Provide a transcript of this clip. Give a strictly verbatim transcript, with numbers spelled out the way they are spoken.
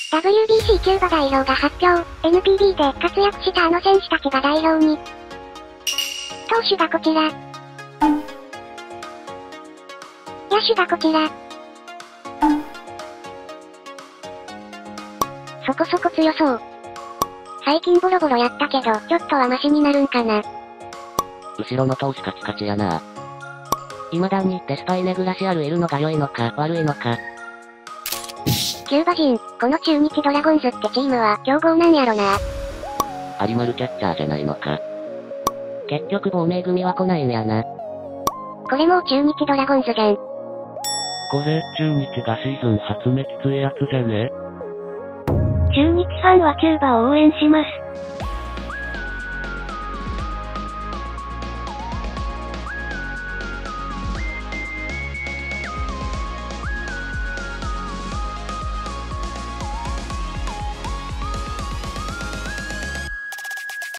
ダブリュービーシー キューバ代表が発表、エヌピービー で活躍したあの選手たちが代表に。投手がこちら。野手がこちら。そこそこ強そう。最近ボロボロやったけど、ちょっとはマシになるんかな。 後ろの投手カチカチやな。未だにデスパイネグラシアルいるのが良いのか悪いのか。 キューバ人、この中日ドラゴンズってチームは強豪なんやろな。 アニマルキャッチャーじゃないのか。結局亡命組は来ないんやな。 これもう中日ドラゴンズじゃん。 これ、中日がシーズン初めきついやつじゃね？ 中日ファンはキューバを応援します。